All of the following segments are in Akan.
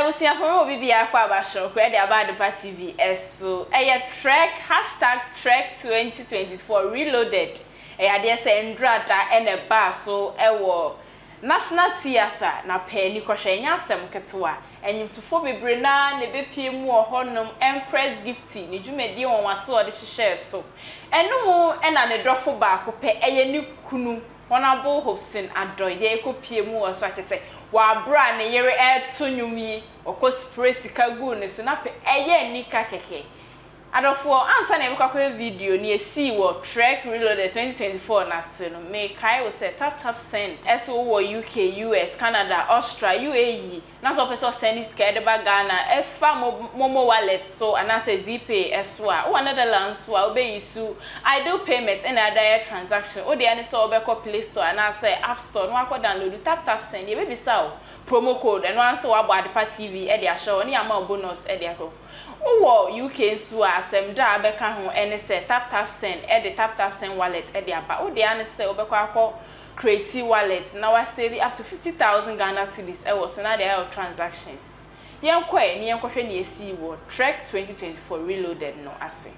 Ebusia for obi akwa abasho kwe de Abadepa TV eso Trec #Trec 2024 reloaded ade se ndrata ene ba so ewo National Theatre na pani kohwe nya asem ketewa enyimtufo bebre na ne bepie mu ohonom Empress Gifty ne dwumadi won wase ode hyehye so enum ena ne drofo ba ko pe ni kunu Honorable Hopeson Adorye ekopie mu wo so akese wa bra ne yere eto nwumi okospray sika gu ne so na pe nika keke adofo ansa na ebekwa video ni esi wo Trec reloaded 2024 na se no me kai wo say tap send eso wo UK US Canada Australia UAE na so person send is ke de ba Ghana efa momo wallet so anase zpay eso a wo Netherlands so a obe yisu I do payments and other transaction o de ani so obekọ Play Store anase App Store no akọ download tap send e be bisa promo code and once wo Abadepa TV e de asho ni ama bonus e de akọ Uwo UK so asem da abeka ho ene se tap send e de tap send wallet e de aba o de ane se obekwa akọ create wallet na wa save up to 50,000 Ghana cedis e was na there transactions yenkwe ni yenkohwe ni esi wo Trec 2024 reloaded no ase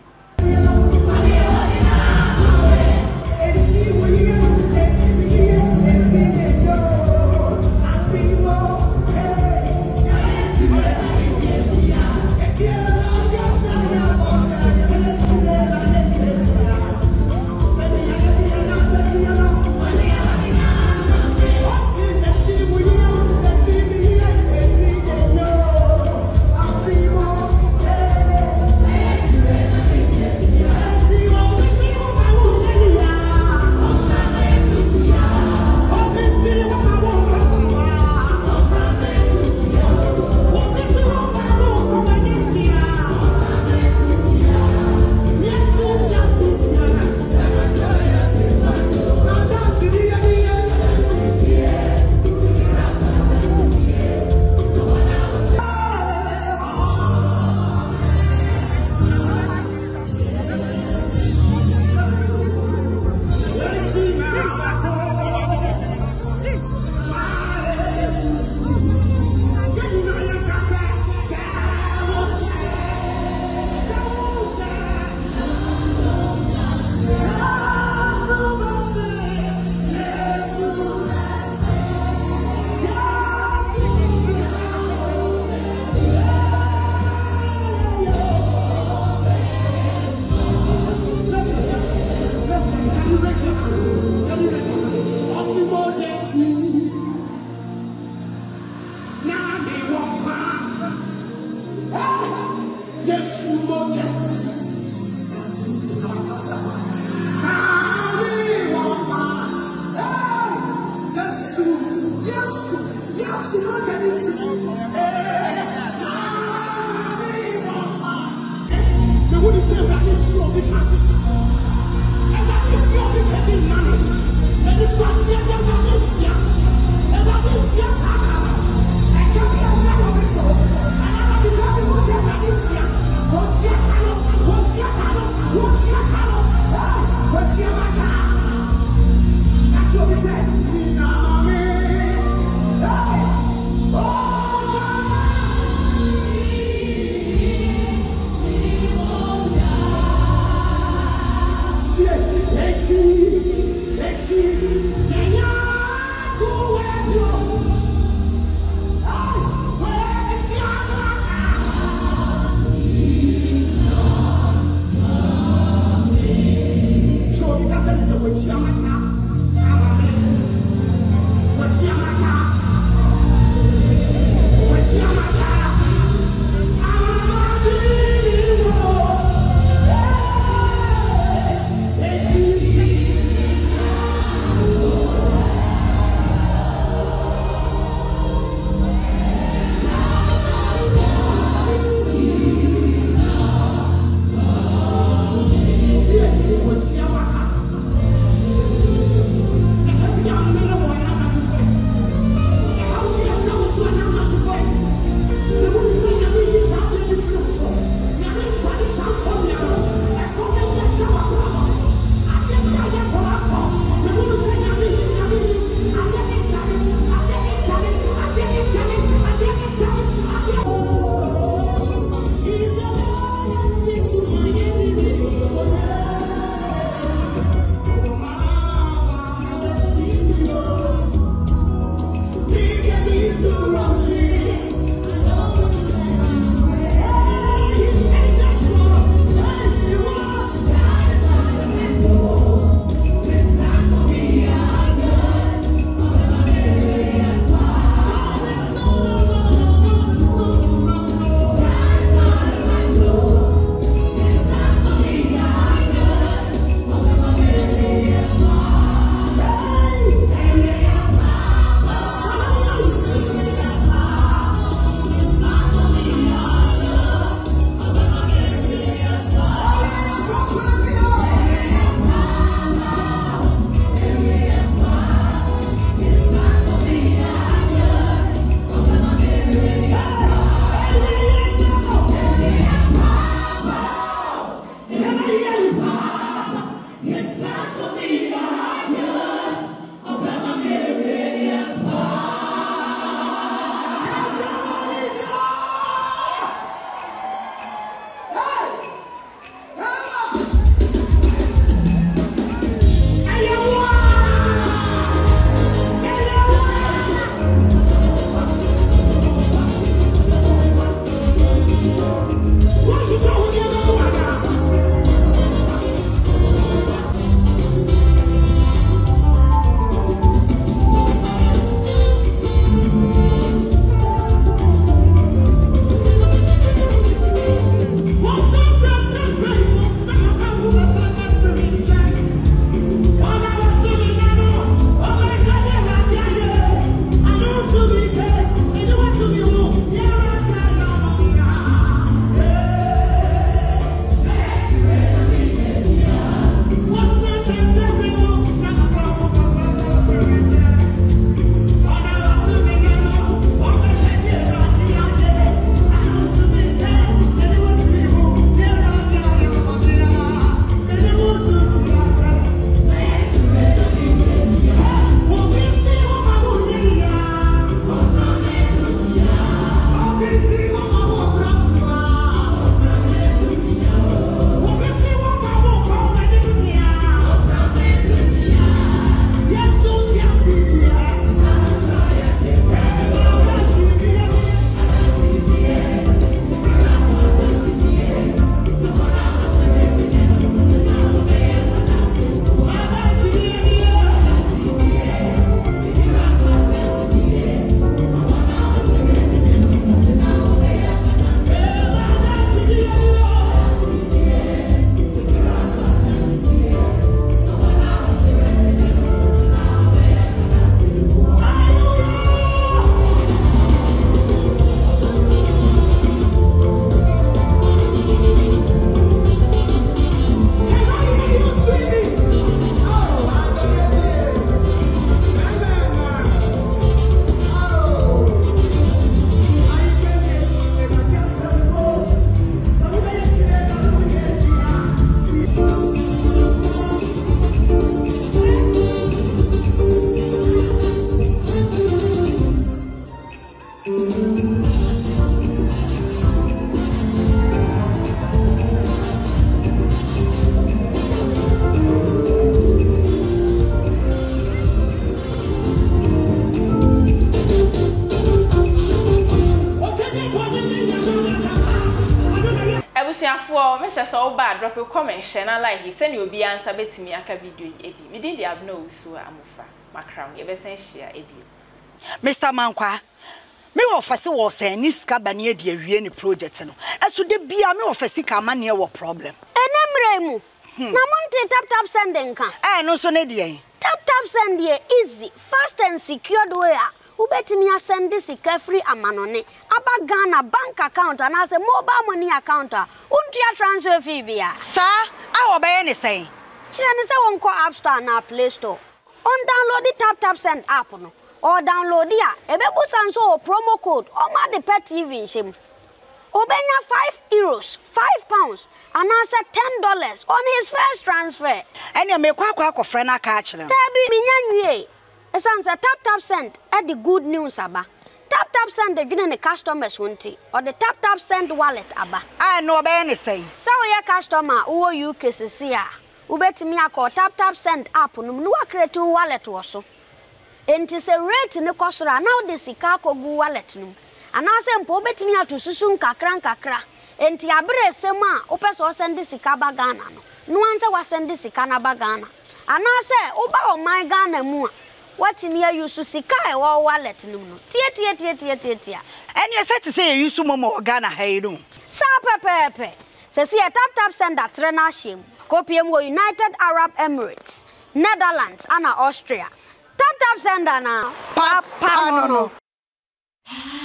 Ebusiafo, me so bad drop a comment share na like he send you be answer betimi aka video ebi. Me dey have no so amufa. Makram ye be sen share ebi. Mr. Mankwa, me ofase wo say ni sika bane de awie ni project no. Eso de bia me ofase ka ma ne wo problem. Enemre mu. Na monte tap sending kan. No so ne de. Tap send dey easy, fast and secured way. Ubetimi send this free amanone aba Ghana bank account and as a mobile money account untia transfer fee bia sa awo be ne say kire ne say won ko app store na play store on download the tap send app no or download ya ebebu sanso promo code o ma the pet TV nshim obenya €5 £5 and as $10 on his first transfer ene me kwa akofre na ka akire tabi minyanwie esan say tap send at the good news aba tap send the gene customers wonti or the tap send wallet aba no be ne say so your customer wo UK sisi a ubetimi akọ tap send app no no create wallet wo so enti se rate ne kosora now the sika kogu wallet no anase mpo ubetimi atosusu nkakra enti abre sem a opeso send sika ba Ghana no anse wa send sika na ba Ghana anase uba o my Ghana mu what me use sika e wo wallet no tie and you said to say you use momo Ghana hayru sa pepe se see tap send that trena shim kopiem wo United Arab Emirates Netherlands and Austria tap send na papa no